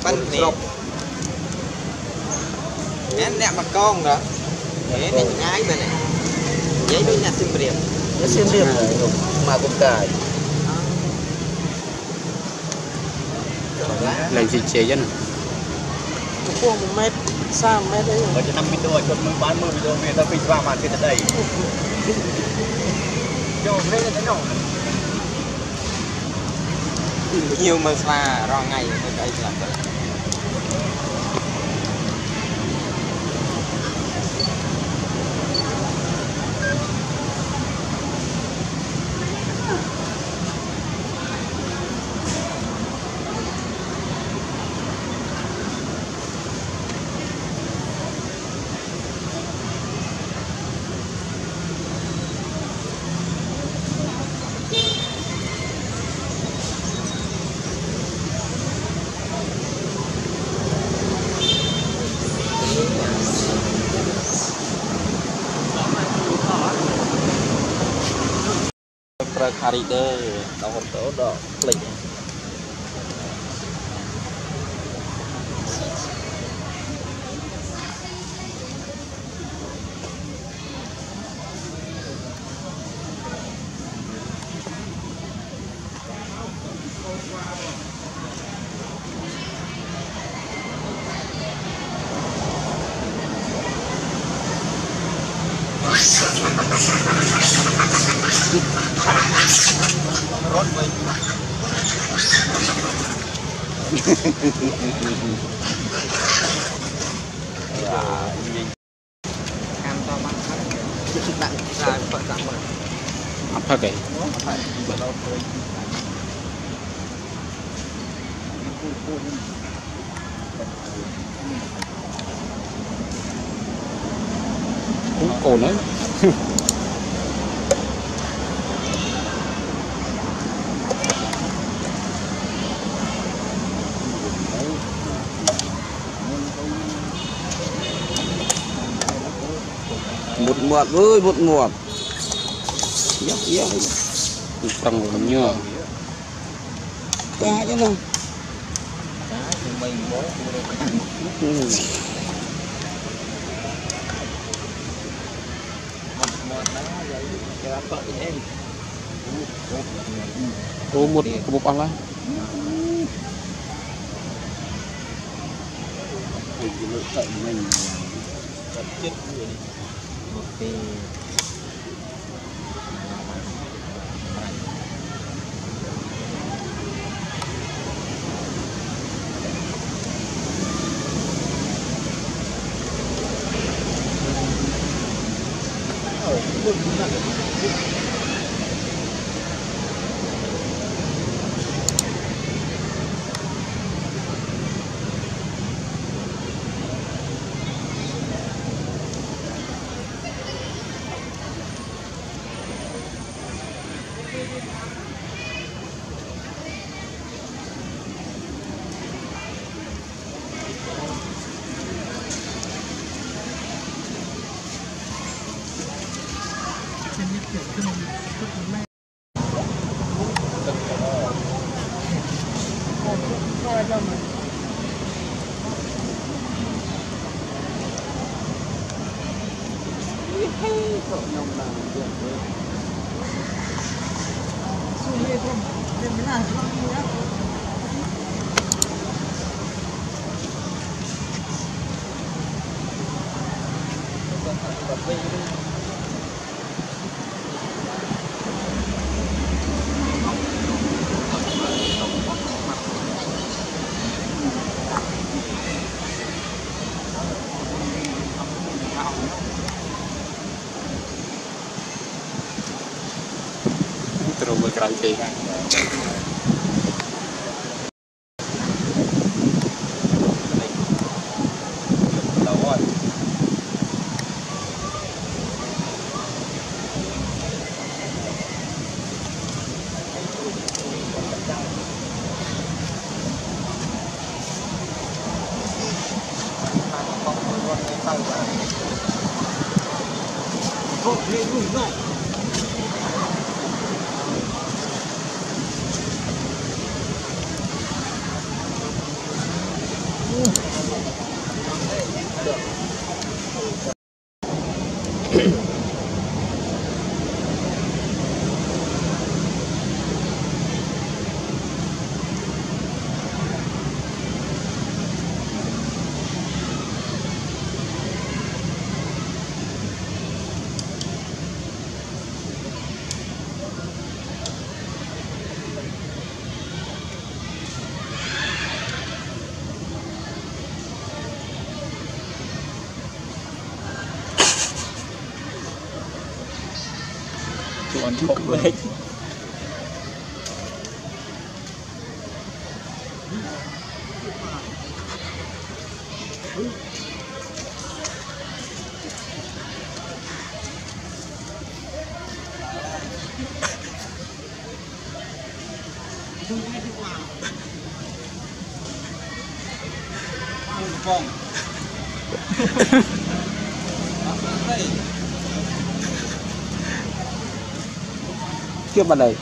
bánh nè em đẹp mặt con đó thế này ngay bên này giấy đôi nhà sim riêng mà cũng cài làm gì chế chứ nè một mét xa 1 mét đấy rồi cho 5 video cho mình bán 10 video về ta phi vào màn cái đây cho đây là cái nổ nhiều mà xa rồi ngày cái làm vậy hari deh, nomor tuh udah klik. Rốt mình ăn to mắt đặng ra phận đặng mà apa kayak cổ đấy một muộn ơi một muộn trăng nhựa cá chứ đâu một ăn lá terus berkeranti. còn không đấy chưa vào đây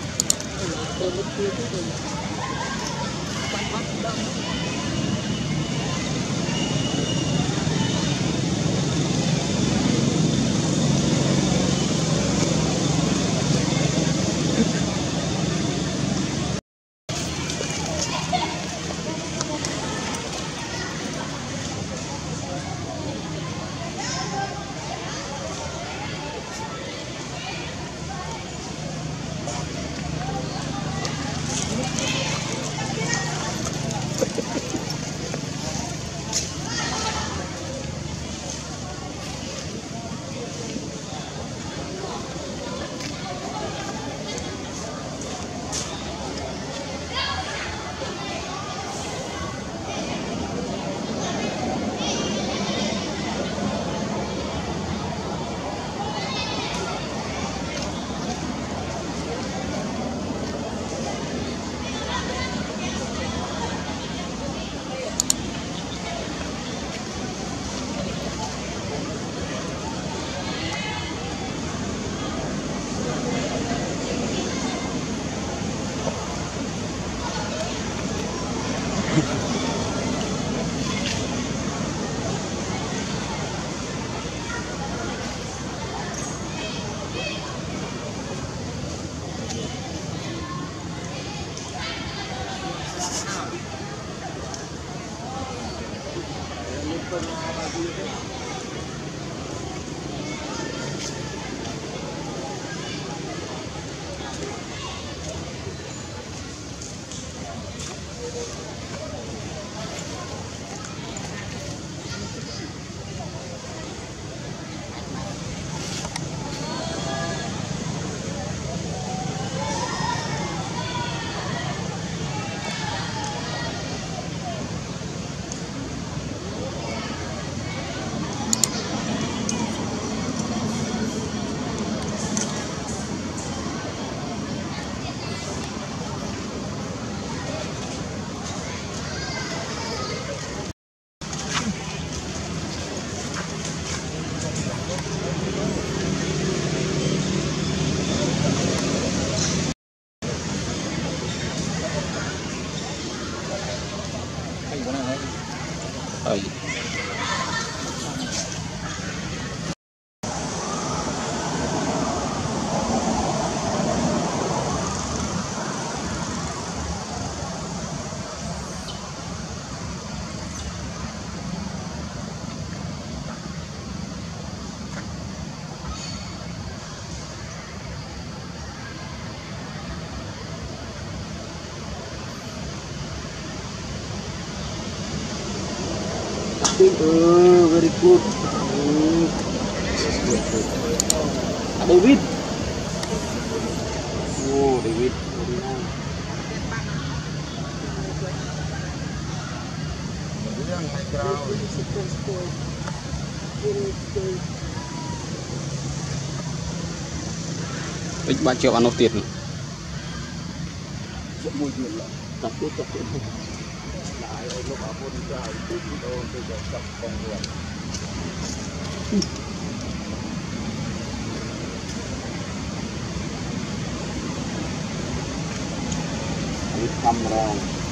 very good. David. Oh, David. ít ba triệu ăn tiền Mùi chuyện là tập tiếp lại lúc ở bên trái thì tôi sẽ tập con người camera